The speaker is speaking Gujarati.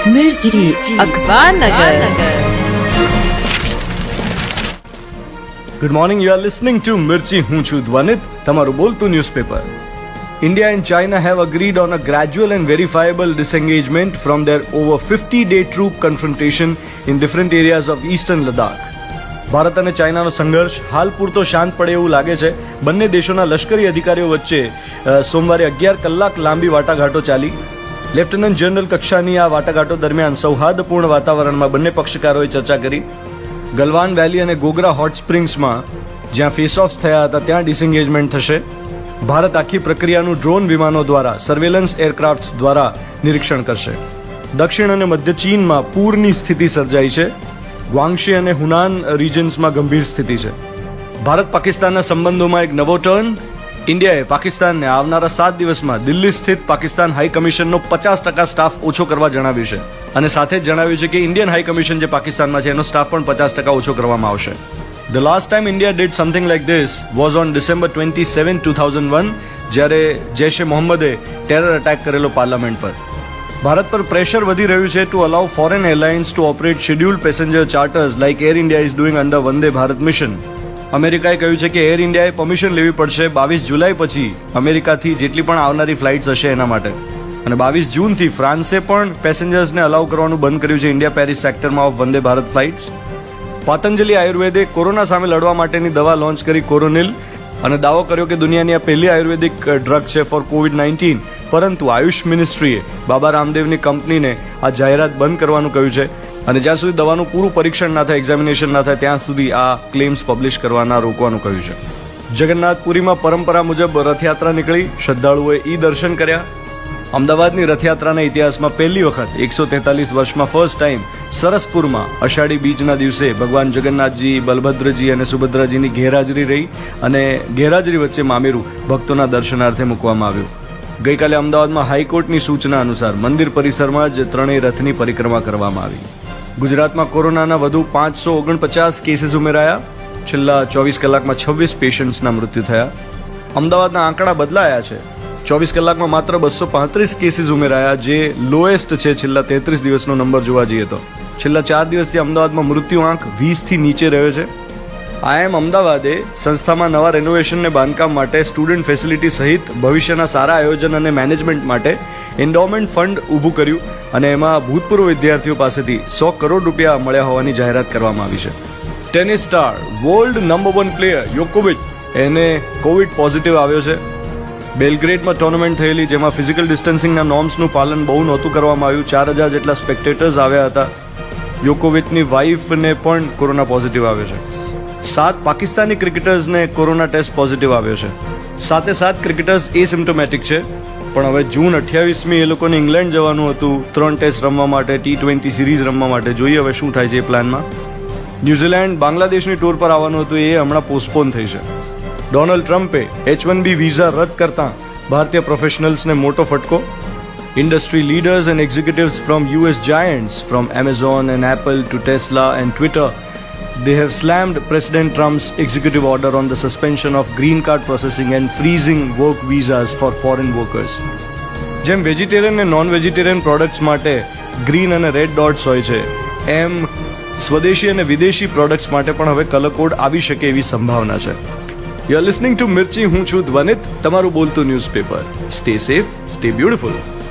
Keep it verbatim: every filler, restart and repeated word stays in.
मिर्ची अखबार नगर। Good morning, you are listening to Mirchi. हूँ છું ધ્વનિત, તમારું બોલતું newspaper. India and China have agreed on a gradual and verifiable disengagement from their over fifty day troop confrontation in different areas of eastern Ladakh. Bharat અને ચાઇનાનો સંઘર્ષ હાલ પૂરતો શાંત પડે એવું લાગે છે. બંને દેશોના લશ્કરી અધિકારીઓ વચ્ચે સોમવારે અગિયાર કલાક લાંબી વાટાઘાટો ચાલી. લેફ્ટનન્ટ જનરલ કક્ષાની આ વાટાઘાટો દરમિયાન સૌહાર્દપૂર્ણ વાતાવરણમાં બંને પક્ષકારોએ ચર્ચા કરી. ગલવાન વેલી અને ગોગરા હોટ સ્પ્રિંગ્સમાં જ્યાં ફેસ ઓફ્સ થયા હતા ત્યાં ડિસએન્ગેજમેન્ટ થશે. ભારત આખી પ્રક્રિયાનું ડ્રોન વિમાનો દ્વારા સર્વેલન્સ એરક્રાફ્ટ્સ દ્વારા નિરીક્ષણ કરશે. દક્ષિણ અને મધ્ય ચીનમાં પૂરની સ્થિતિ સર્જાઈ છે. ગ્વાંગશી અને હુનાન રિજન્સમાં ગંભીર સ્થિતિ છે. ભારત પાકિસ્તાનના સંબંધોમાં એક નવો ટર્ન. ઇન્ડિયાએ પાકિસ્તાનને આવનારા સાત દિવસમાં દિલ્હી સ્થિત પાકિસ્તાન હાઈ કમિશનનો પચાસ ટકા સ્ટાફ ઓછો કરવા જણાવ્યું છે અને સાથે જ જણાવ્યું છે કે ઇન્ડિયન હાઈ કમિશન જે પાકિસ્તાનમાં છે એનો સ્ટાફ પણ પચાસ ટકા ઓછો કરવામાં આવશે. The last time India did something like this was on December twenty-seventh, two thousand one, જ્યારે જૈશ-એ મોહમ્મદે ટેરર અટેક કરેલો પાર્લામેન્ટ પર. ભારત પર પ્રેશર વધી રહ્યું છે to allow foreign airlines to operate scheduled passenger charters like Air India is doing under Vande Bharat mission. અમેરિકાએ કહ્યું છે કે એર ઇન્ડિયાએ પરમિશન લેવી પડશે બાવીસ જુલાઈ પછી અમેરિકાથી જેટલી પણ આવનારી ફ્લાઇટ્સ હશે એના માટે. અને બાવીસ જૂનથી ફ્રાન્સે પણ પેસેન્જર્સને અલાઉ કરવાનું બંધ કર્યું છે ઇન્ડિયા પેરિસ સેક્ટરમાં ઓફ વંદે ભારત ફ્લાઇટ્સ. પતંજલિ આયુર્વેદે કોરોના સામે લડવા માટેની દવા લોન્ચ કરી કોરોનિલ અને દાવો કર્યો કે દુનિયાની આ પહેલી આયુર્વેદિક ડ્રગ છે ફોર કોવિડ નાઇન્ટીન. પરંતુ આયુષ મિનિસ્ટ્રીએ બાબા રામદેવની કંપનીને આ જાહેરાત બંધ કરવાનું કહ્યું છે અને જ્યાં સુધી દવાનું પૂરું પરીક્ષણ ના થાય, એક્ઝામિનેશન ના થાય ત્યાં સુધી આ ક્લેમ્સ પબ્લિશ કરવાના રોકવાનું કહ્યું છે. જગન્નાથપુરીમાં પરંપરા મુજબ રથયાત્રા નીકળી. શ્રદ્ધાળુઓએ ઈ દર્શન કર્યા. અમદાવાદની રથયાત્રાના ઇતિહાસમાં પહેલી વખત એકસો તેતાલીસ વર્ષમાં ફર્સ્ટ ટાઈમ સરસપુરમાં અષાઢી બીજના દિવસે ભગવાન જગન્નાથજી, બલભદ્રજી અને સુભદ્રાજીની ગેરહાજરી રહી અને ગેરહાજરી વચ્ચે મામેરું ભક્તોના દર્શનાર્થે મૂકવામાં આવ્યું. ગઈકાલે અમદાવાદમાં હાઈકોર્ટની સૂચના અનુસાર મંદિર પરિસરમાં જ ત્રણેય રથની પરિક્રમા કરવામાં આવી. ગુજરાતમાં કોરોનાના વધુ પાંચસો ઓગણપચાસ કેસીસ ઉમેરાયા. છેલ્લા ચોવીસ કલાકમાં છવ્વીસ પેશન્ટ્સના મૃત્યુ થયા. અમદાવાદના આંકડા બદલાયા છે. ચોવીસ કલાકમાં માત્ર બસો પાંત્રીસ કેસીસ ઉમેરાયા, જે લોએસ્ટ છે છેલ્લા તેત્રીસ દિવસનો નંબર જોવા જઈએ તો. છેલ્લા ચાર દિવસથી અમદાવાદમાં મૃત્યુ આંક વીસથી નીચે રહ્યો છે. આઈએમ અમદાવાદે સંસ્થામાં નવા રેનોવેશનને બાંધકામ માટે સ્ટુડન્ટ ફેસિલિટી સહિત ભવિષ્યના સારા આયોજન અને મેનેજમેન્ટ માટે એન્ડોમેન્ટ ફંડ ઊભું કર્યું અને એમાં ભૂતપૂર્વ વિદ્યાર્થીઓ પાસેથી સો કરોડ રૂપિયા મળ્યા હોવાની જાહેરાત કરવામાં આવી છે. Tennis star, world number one player યોકોવિચ એને કોવિડ પોઝિટિવ આવ્યો છે. બેલગ્રેડમાં ટુર્નામેન્ટ થયેલી જેમાં ફિઝિકલ ડિસ્ટન્સિંગના નોર્મ્સનું પાલન બહુ નહોતું કરવામાં આવ્યું. ચાર હજાર જેટલા સ્પેક્ટેટર્સ આવ્યા હતા. યોકોવિચની વાઇફને પણ કોરોના પોઝિટિવ આવ્યો છે. સાત પાકિસ્તાની ક્રિકેટર્સને કોરોના ટેસ્ટ પોઝિટિવ આવ્યો છે. સાતે સાત ક્રિકેટર્સ એસિમ્પ્ટોમેટિક છે. પણ હવે જૂન અઠ્યાવીસમી એ લોકોને ઇંગ્લેન્ડ જવાનું હતું ત્રણ ટેસ્ટ રમવા માટે, ટી ટ્વેન્ટી સિરીઝ રમવા માટે. જોઈએ હવે શું થાય છે એ પ્લાનમાં. ન્યૂઝીલેન્ડ બાંગ્લાદેશની ટૂર પર આવવાનું હતું, એ હમણાં પોસ્ટપોન થઈ છે. ડોનાલ્ડ ટ્રમ્પે એચ વન બી વિઝા રદ કરતા ભારતીય પ્રોફેશનલ્સને મોટો ફટકો. Industry leaders and executives from US giants from Amazon and Apple to Tesla and Twitter, they have slammed President Trump's executive order on the suspension of green card processing and freezing work visas for foreign workers. જેમ વેજીટેરિયન અને નોન વેજીટેરિયન પ્રોડક્ટ્સ માટે ગ્રીન અને રેડ ડોટ્સ હોય છે, એમ સ્વદેશી અને વિદેશી પ્રોડક્ટ્સ માટે પણ હવે કલર કોડ આવી શકે એવી સંભાવના છે. You are listening to Mirchi. હું છું ધ્વનિત, તમારું બોલતું newspaper. Stay safe, stay beautiful.